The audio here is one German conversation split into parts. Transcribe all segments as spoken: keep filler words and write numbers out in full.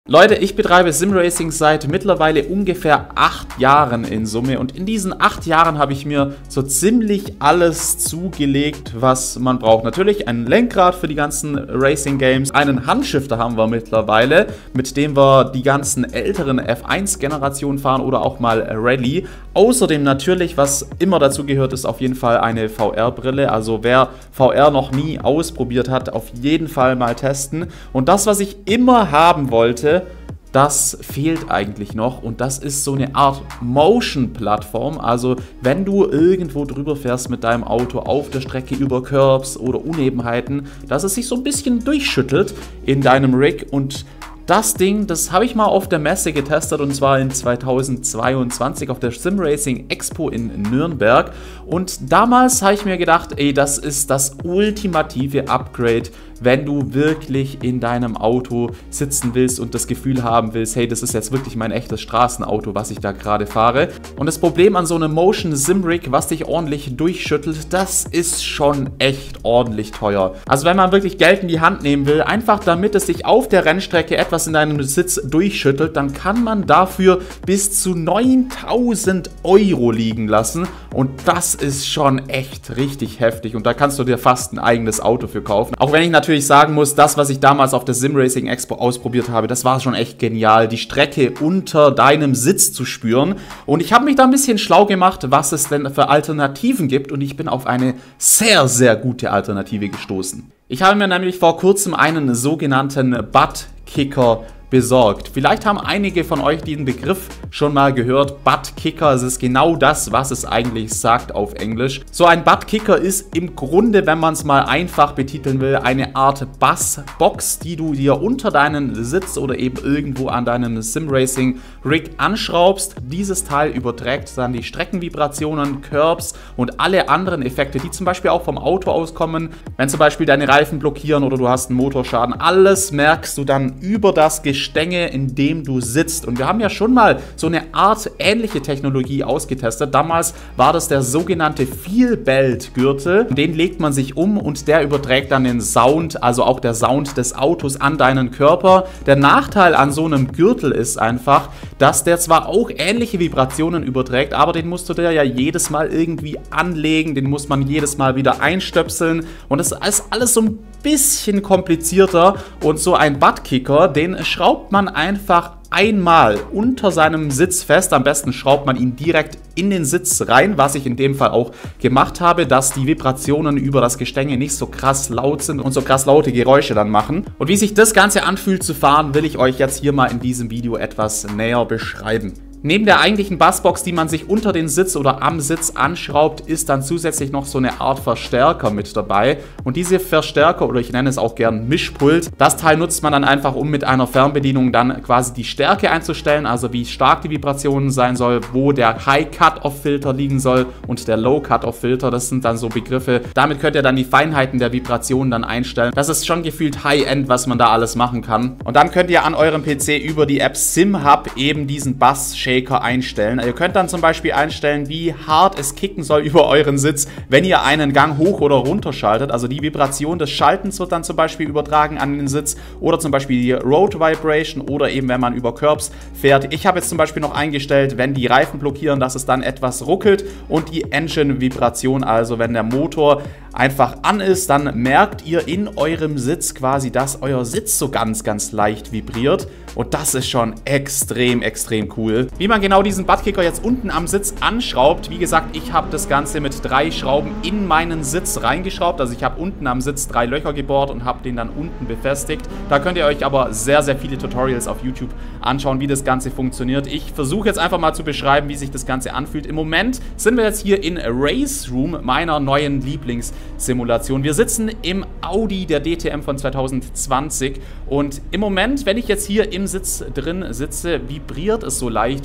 Leute, ich betreibe Simracing seit mittlerweile ungefähr acht Jahren in Summe und in diesen acht Jahren habe ich mir so ziemlich alles zugelegt, was man braucht. Natürlich ein Lenkrad für die ganzen Racing Games, einen Handshifter haben wir mittlerweile, mit dem wir die ganzen älteren F eins Generationen fahren oder auch mal Rallye. Außerdem natürlich, was immer dazu gehört, ist auf jeden Fall eine V R-Brille. Also wer V R noch nie ausprobiert hat, auf jeden Fall mal testen. Und das, was ich immer haben wollte, das fehlt eigentlich noch und das ist so eine Art Motion-Plattform. Also wenn du irgendwo drüber fährst mit deinem Auto auf der Strecke über Curbs oder Unebenheiten, dass es sich so ein bisschen durchschüttelt in deinem Rig. Und das Ding, das habe ich mal auf der Messe getestet und zwar in zweitausendzweiundzwanzig auf der Simracing Expo in Nürnberg. Und damals habe ich mir gedacht, ey, das ist das ultimative Upgrade, wenn du wirklich in deinem Auto sitzen willst und das Gefühl haben willst, hey, das ist jetzt wirklich mein echtes Straßenauto, was ich da gerade fahre. Und das Problem an so einem Motion Simrig, was dich ordentlich durchschüttelt, das ist schon echt ordentlich teuer. Also wenn man wirklich Geld in die Hand nehmen will, einfach damit es sich auf der Rennstrecke etwas in deinem Sitz durchschüttelt, dann kann man dafür bis zu neuntausend Euro liegen lassen. Und das ist schon echt richtig heftig. Und da kannst du dir fast ein eigenes Auto für kaufen. Auch wenn ich natürlich Ich sagen muss, das, was ich damals auf der Simracing Expo ausprobiert habe, das war schon echt genial, die Strecke unter deinem Sitz zu spüren. Und ich habe mich da ein bisschen schlau gemacht, was es denn für Alternativen gibt und ich bin auf eine sehr, sehr gute Alternative gestoßen. Ich habe mir nämlich vor kurzem einen sogenannten Butt-Kicker besorgt. Vielleicht haben einige von euch diesen Begriff schon mal gehört. Butt-Kicker, es ist genau das, was es eigentlich sagt auf Englisch. So ein Butt-Kicker ist im Grunde, wenn man es mal einfach betiteln will, eine Art Bassbox, die du dir unter deinen Sitz oder eben irgendwo an deinem Simracing-Rig anschraubst. Dieses Teil überträgt dann die Streckenvibrationen, Curbs und alle anderen Effekte, die zum Beispiel auch vom Auto auskommen. Wenn zum Beispiel deine Reifen blockieren oder du hast einen Motorschaden, alles merkst du dann über das Gestänge, in dem du sitzt. Und wir haben ja schon mal so eine Art ähnliche Technologie ausgetestet. Damals war das der sogenannte Feel-Belt-Gürtel. Den legt man sich um und der überträgt dann den Sound, also auch der Sound des Autos an deinen Körper. Der Nachteil an so einem Gürtel ist einfach, dass der zwar auch ähnliche Vibrationen überträgt, aber den musst du dir ja jedes Mal irgendwie anlegen, den muss man jedes Mal wieder einstöpseln und das ist alles so ein bisschen komplizierter. Und so ein Butt-Kicker, den schraubt man einfach einmal unter seinem Sitz fest. Am besten schraubt man ihn direkt in den Sitz rein, was ich in dem Fall auch gemacht habe, dass die Vibrationen über das Gestänge nicht so krass laut sind und so krass laute Geräusche dann machen. Und wie sich das Ganze anfühlt zu fahren, will ich euch jetzt hier mal in diesem Video etwas näher beschreiben. Neben der eigentlichen Bassbox, die man sich unter den Sitz oder am Sitz anschraubt, ist dann zusätzlich noch so eine Art Verstärker mit dabei. Und diese Verstärker, oder ich nenne es auch gern Mischpult, das Teil nutzt man dann einfach, um mit einer Fernbedienung dann quasi die Stärke einzustellen, also wie stark die Vibration sein soll, wo der High-Cut-Off-Filter liegen soll und der Low-Cut-Off-Filter, das sind dann so Begriffe. Damit könnt ihr dann die Feinheiten der Vibrationen dann einstellen. Das ist schon gefühlt High-End, was man da alles machen kann. Und dann könnt ihr an eurem P C über die App SimHub eben diesen Bass einstellen. Ihr könnt dann zum Beispiel einstellen, wie hart es kicken soll über euren Sitz, wenn ihr einen Gang hoch oder runter schaltet. Also die Vibration des Schaltens wird dann zum Beispiel übertragen an den Sitz oder zum Beispiel die Road Vibration oder eben wenn man über Curbs fährt. Ich habe jetzt zum Beispiel noch eingestellt, wenn die Reifen blockieren, dass es dann etwas ruckelt und die Engine Vibration, also wenn der Motor einfach an ist, dann merkt ihr in eurem Sitz quasi, dass euer Sitz so ganz, ganz leicht vibriert. Und das ist schon extrem, extrem cool. Wie man genau diesen Butt-Kicker jetzt unten am Sitz anschraubt, wie gesagt, ich habe das Ganze mit drei Schrauben in meinen Sitz reingeschraubt. Also ich habe unten am Sitz drei Löcher gebohrt und habe den dann unten befestigt. Da könnt ihr euch aber sehr, sehr viele Tutorials auf YouTube anschauen, wie das Ganze funktioniert. Ich versuche jetzt einfach mal zu beschreiben, wie sich das Ganze anfühlt. Im Moment sind wir jetzt hier in Race Room, meiner neuen Lieblingssimulation. Wir sitzen im Audi der D T M von zweitausendzwanzig und im Moment, wenn ich jetzt hier im Sitz drin sitze, vibriert es so leicht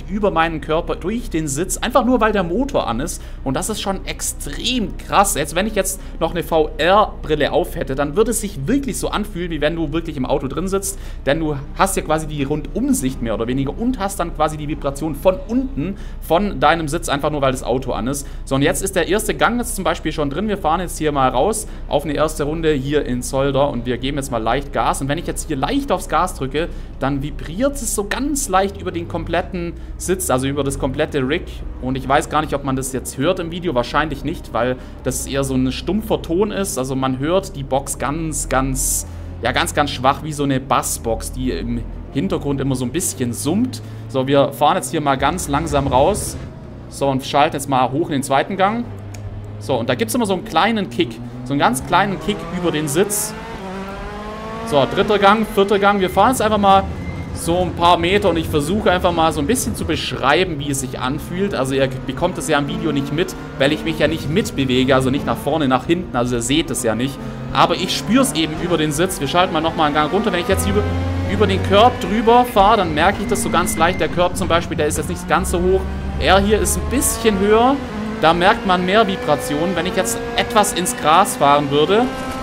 über meinen Körper, durch den Sitz, einfach nur, weil der Motor an ist. Und das ist schon extrem krass. Jetzt, wenn ich jetzt noch eine V R-Brille auf hätte, dann würde es sich wirklich so anfühlen, wie wenn du wirklich im Auto drin sitzt. Denn du hast ja quasi die Rundumsicht mehr oder weniger und hast dann quasi die Vibration von unten, von deinem Sitz, einfach nur, weil das Auto an ist. So, und jetzt ist der erste Gang jetzt zum Beispiel schon drin. Wir fahren jetzt hier mal raus auf eine erste Runde hier in Zolder und wir geben jetzt mal leicht Gas. Und wenn ich jetzt hier leicht aufs Gas drücke, dann vibriert es so ganz leicht über den kompletten Sitz, also über das komplette Rig. Und ich weiß gar nicht, ob man das jetzt hört im Video, wahrscheinlich nicht, weil das eher so ein stumpfer Ton ist. Also man hört die Box ganz, ganz, ja ganz, ganz schwach, wie so eine Bassbox, die im Hintergrund immer so ein bisschen summt. So, wir fahren jetzt hier mal ganz langsam raus. So, und schalten jetzt mal hoch in den zweiten Gang. So, und da gibt es immer so einen kleinen Kick, so einen ganz kleinen Kick über den Sitz. So, dritter Gang, vierter Gang. Wir fahren jetzt einfach mal so ein paar Meter und ich versuche einfach mal so ein bisschen zu beschreiben, wie es sich anfühlt. Also ihr bekommt es ja im Video nicht mit, weil ich mich ja nicht mitbewege, also nicht nach vorne, nach hinten, also ihr seht es ja nicht. Aber ich spüre es eben über den Sitz. Wir schalten mal nochmal einen Gang runter. Wenn ich jetzt über, über den Curb drüber fahre, dann merke ich das so ganz leicht. Der Curb zum Beispiel, der ist jetzt nicht ganz so hoch. Er hier ist ein bisschen höher. Da merkt man mehr Vibration. Wenn ich jetzt etwas ins Gras fahren würde,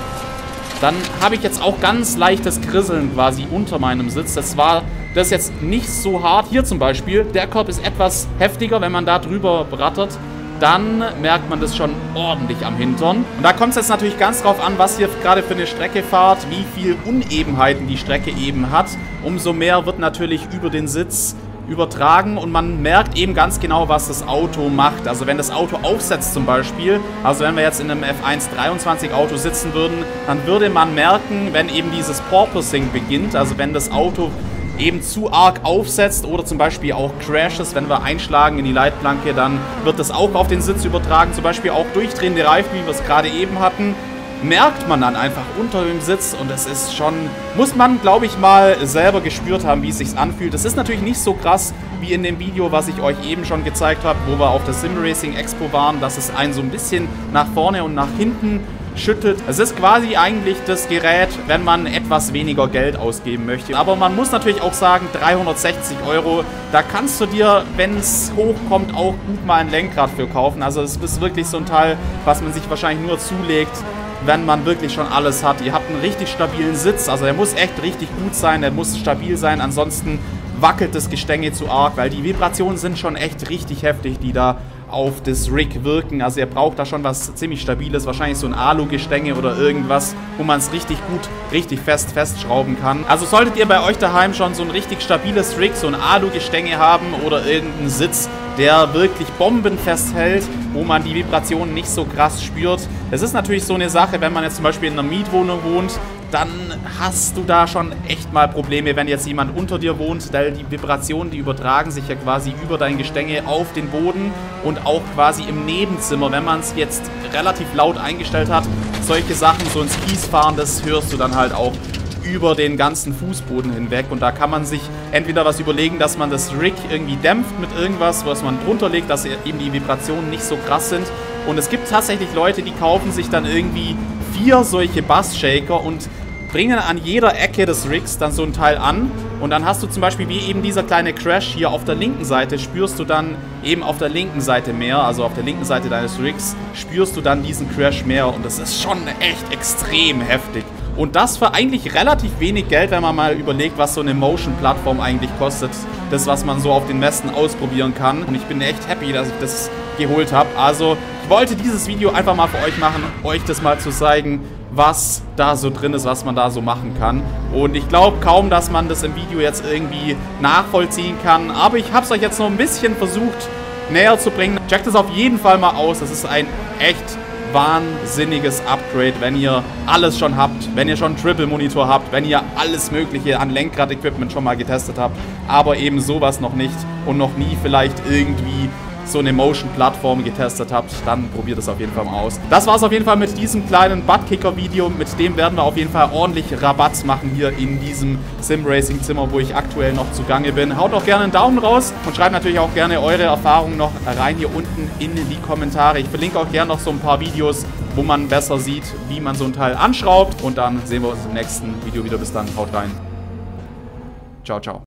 dann habe ich jetzt auch ganz leichtes Krisseln quasi unter meinem Sitz. Das war das jetzt nicht so hart. Hier zum Beispiel, der Korb ist etwas heftiger, wenn man da drüber brattert. Dann merkt man das schon ordentlich am Hintern. Und da kommt es jetzt natürlich ganz drauf an, was ihr gerade für eine Strecke fahrt, wie viel Unebenheiten die Strecke eben hat. Umso mehr wird natürlich über den Sitz übertragen und man merkt eben ganz genau, was das Auto macht. Also wenn das Auto aufsetzt zum Beispiel, also wenn wir jetzt in einem F eins dreiundzwanzig Auto sitzen würden, dann würde man merken, wenn eben dieses Porpoising beginnt, also wenn das Auto eben zu arg aufsetzt oder zum Beispiel auch Crashes, wenn wir einschlagen in die Leitplanke, dann wird das auch auf den Sitz übertragen, zum Beispiel auch durchdrehende Reifen, wie wir es gerade eben hatten. Merkt man dann einfach unter dem Sitz und es ist schon, muss man glaube ich mal selber gespürt haben, wie es sich anfühlt. Es ist natürlich nicht so krass wie in dem Video, was ich euch eben schon gezeigt habe, wo wir auf der Sim Racing Expo waren, dass es einen so ein bisschen nach vorne und nach hinten schüttelt. Es ist quasi eigentlich das Gerät, wenn man etwas weniger Geld ausgeben möchte. Aber man muss natürlich auch sagen, dreihundertsechzig Euro, da kannst du dir, wenn es hochkommt, auch gut mal ein Lenkrad für kaufen. Also es ist wirklich so ein Teil, was man sich wahrscheinlich nur zulegt, wenn man wirklich schon alles hat. Ihr habt einen richtig stabilen Sitz, also der muss echt richtig gut sein, der muss stabil sein, ansonsten wackelt das Gestänge zu arg, weil die Vibrationen sind schon echt richtig heftig, die da auf das Rig wirken. Also ihr braucht da schon was ziemlich Stabiles, wahrscheinlich so ein Alu-Gestänge oder irgendwas, wo man es richtig gut, richtig fest festschrauben kann. Also solltet ihr bei euch daheim schon so ein richtig stabiles Rig, so ein Alu-Gestänge haben oder irgendeinen Sitz, der wirklich bombenfest hält, wo man die Vibrationen nicht so krass spürt. Das ist natürlich so eine Sache, wenn man jetzt zum Beispiel in einer Mietwohnung wohnt, dann hast du da schon echt mal Probleme, wenn jetzt jemand unter dir wohnt, weil die Vibrationen, die übertragen sich ja quasi über dein Gestänge auf den Boden und auch quasi im Nebenzimmer, wenn man es jetzt relativ laut eingestellt hat, solche Sachen, so ins Kies fahren, das hörst du dann halt auch über den ganzen Fußboden hinweg und da kann man sich entweder was überlegen, dass man das Rig irgendwie dämpft mit irgendwas, was man drunter legt, dass eben die Vibrationen nicht so krass sind. Und es gibt tatsächlich Leute, die kaufen sich dann irgendwie vier solche Bass-Shaker und bringen an jeder Ecke des Rigs dann so ein Teil an und dann hast du zum Beispiel wie eben dieser kleine Crash hier auf der linken Seite, spürst du dann eben auf der linken Seite mehr, also auf der linken Seite deines Rigs, spürst du dann diesen Crash mehr und das ist schon echt extrem heftig. Und das für eigentlich relativ wenig Geld, wenn man mal überlegt, was so eine Motion-Plattform eigentlich kostet. Das, was man so auf den Messen ausprobieren kann. Und ich bin echt happy, dass ich das geholt habe. Also, ich wollte dieses Video einfach mal für euch machen, euch das mal zu zeigen, was da so drin ist, was man da so machen kann. Und ich glaube kaum, dass man das im Video jetzt irgendwie nachvollziehen kann. Aber ich habe es euch jetzt noch ein bisschen versucht, näher zu bringen. Checkt es auf jeden Fall mal aus. Das ist ein echt wahnsinniges Upgrade, wenn ihr alles schon habt, wenn ihr schon einen Triple-Monitor habt, wenn ihr alles mögliche an Lenkrad-Equipment schon mal getestet habt, aber eben sowas noch nicht und noch nie vielleicht irgendwie so eine Motion-Plattform getestet habt, dann probiert es auf jeden Fall mal aus. Das war es auf jeden Fall mit diesem kleinen Buttkicker-Video. Mit dem werden wir auf jeden Fall ordentlich Rabatt machen hier in diesem Sim-Racing-Zimmer, wo ich aktuell noch zugange bin. Haut auch gerne einen Daumen raus und schreibt natürlich auch gerne eure Erfahrungen noch rein hier unten in die Kommentare. Ich verlinke auch gerne noch so ein paar Videos, wo man besser sieht, wie man so ein Teil anschraubt. Und dann sehen wir uns im nächsten Video wieder. Bis dann, haut rein. Ciao, ciao.